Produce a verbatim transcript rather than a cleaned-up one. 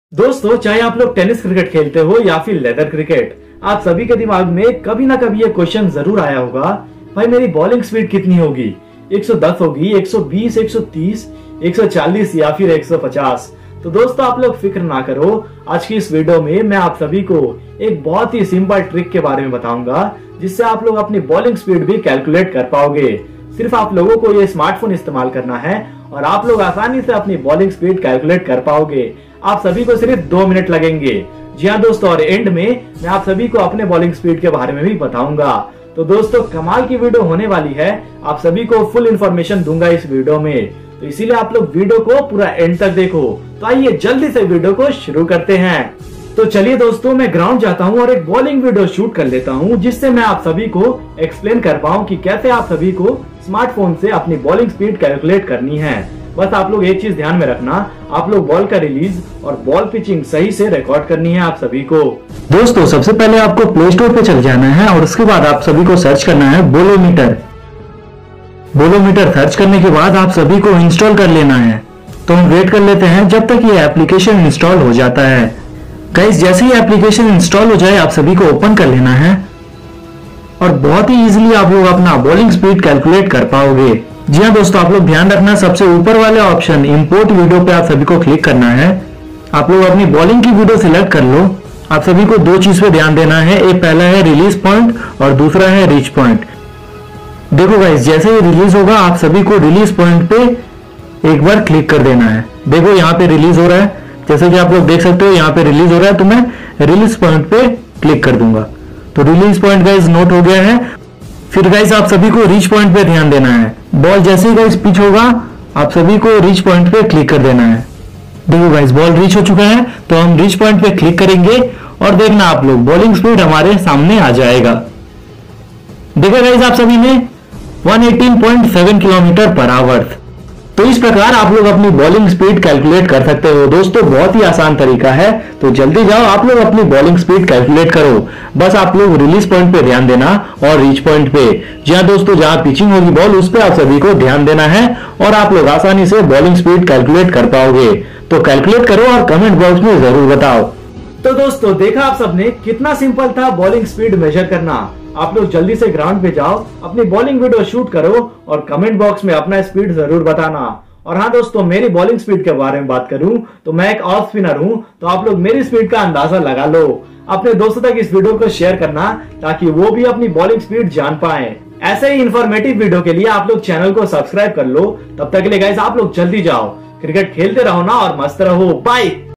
दोस्तों, चाहे आप लोग टेनिस क्रिकेट खेलते हो या फिर लेदर क्रिकेट, आप सभी के दिमाग में कभी ना कभी ये क्वेश्चन जरूर आया होगा, भाई मेरी बॉलिंग स्पीड कितनी होगी? एक सौ दस होगी, एक सौ बीस, एक सौ तीस, एक सौ चालीस या फिर एक सौ पचास? तो दोस्तों, आप लोग फिक्र ना करो। आज की इस वीडियो में मैं आप सभी को एक बहुत ही सिंपल ट्रिक के बारे में बताऊंगा, जिससे आप लोग अपनी बॉलिंग स्पीड भी कैलकुलेट कर पाओगे। सिर्फ आप लोगों को ये स्मार्टफोन इस्तेमाल करना है और आप लोग आसानी से अपनी बॉलिंग स्पीड कैलकुलेट कर पाओगे। आप सभी को सिर्फ दो मिनट लगेंगे। जी हाँ दोस्तों, और एंड में मैं आप सभी को अपने बॉलिंग स्पीड के बारे में भी बताऊंगा। तो दोस्तों, कमाल की वीडियो होने वाली है। आप सभी को फुल इन्फॉर्मेशन दूंगा इस वीडियो में, तो इसीलिए आप लोग वीडियो को पूरा एंड तक देखो। तो आइए जल्दी से वीडियो को शुरू करते हैं। तो चलिए दोस्तों, मैं ग्राउंड जाता हूँ और एक बॉलिंग वीडियो शूट कर लेता हूँ, जिससे मैं आप सभी को एक्सप्लेन कर पाऊँ कि कैसे आप सभी को स्मार्टफोन से अपनी बॉलिंग स्पीड कैलकुलेट करनी है। बस आप लोग एक चीज ध्यान में रखना, आप लोग बॉल का रिलीज और बॉल पिचिंग सही से रिकॉर्ड करनी है आप सभी को। दोस्तों, सबसे पहले आपको प्ले स्टोर पे चल जाना है और उसके बाद आप सभी को सर्च करना है बोलोमीटर। बोलोमीटर सर्च करने के बाद आप सभी को इंस्टॉल कर लेना है। तो हम वेट कर लेते हैं जब तक ये एप्लीकेशन इंस्टॉल हो जाता है। गाइस, जैसे ही एप्लीकेशन इंस्टॉल हो जाए आप सभी को ओपन कर लेना है और बहुत ही इजीली आप लोग अपना बॉलिंग स्पीड कैलकुलेट कर पाओगे। जी हाँ दोस्तों, आप लोग ध्यान रखना, सबसे ऊपर वाले ऑप्शन इंपोर्ट वीडियो पे आप सभी को क्लिक करना है। आप लोग अपनी बॉलिंग की वीडियो सिलेक्ट कर लो। आप सभी को दो चीज पे ध्यान देना है, एक पहला है रिलीज पॉइंट और दूसरा है रीच पॉइंट। देखो गाइस, जैसे ही रिलीज होगा आप सभी को रिलीज पॉइंट पे एक बार क्लिक कर देना है। देखो यहाँ पे रिलीज हो रहा है, जैसे कि आप लोग देख सकते हो यहाँ पे रिलीज हो रहा है, तो मैं रिलीज पॉइंट पे क्लिक कर दूंगा। तो रिलीज पॉइंट गाइस नोट हो गया है। फिर गाइस आप सभी को रीच पॉइंट पे ध्यान देना है। बॉल जैसे ही गाइस पिच होगा आप सभी को रीच पॉइंट पे क्लिक कर देना है। देखो गाइस, बॉल रीच हो चुका है, तो हम रीच पॉइंट पे क्लिक करेंगे और देखना आप लोग बॉलिंग स्पीड हमारे सामने आ जाएगा। देखो गाइस, आप सभी ने एक सौ अठारह पॉइंट सात किलोमीटर पर आवर। तो इस प्रकार आप लोग अपनी बॉलिंग स्पीड कैलकुलेट कर सकते हो। दोस्तों, बहुत ही आसान तरीका है, तो जल्दी जाओ आप लोग अपनी बॉलिंग स्पीड कैलकुलेट करो। बस आप लोग रिलीज पॉइंट पे ध्यान देना और रीच पॉइंट पे, जहां दोस्तों जहां पिचिंग होगी बॉल, उस पे आप सभी को ध्यान देना है और आप लोग आसानी से बॉलिंग स्पीड कैलकुलेट कर पाओगे। तो कैलकुलेट करो और कमेंट बॉक्स में जरूर बताओ। तो दोस्तों, देखा आप सबने कितना सिंपल था बॉलिंग स्पीड मेजर करना। आप लोग जल्दी से ग्राउंड पे जाओ, अपनी बॉलिंग वीडियो शूट करो और कमेंट बॉक्स में अपना स्पीड जरूर बताना। और हाँ दोस्तों, मेरी बॉलिंग स्पीड के बारे में बात करूं तो मैं एक ऑफ स्पिनर हूं, तो आप लोग मेरी स्पीड का अंदाजा लगा लो। अपने दोस्तों तक इस वीडियो को शेयर करना ताकि वो भी अपनी बॉलिंग स्पीड जान पाए। ऐसे ही इंफॉर्मेटिव वीडियो के लिए आप लोग चैनल को सब्सक्राइब कर लो। तब तक के लिए गाइस आप लोग जल्दी जाओ, क्रिकेट खेलते रहो ना और मस्त रहो। बाय।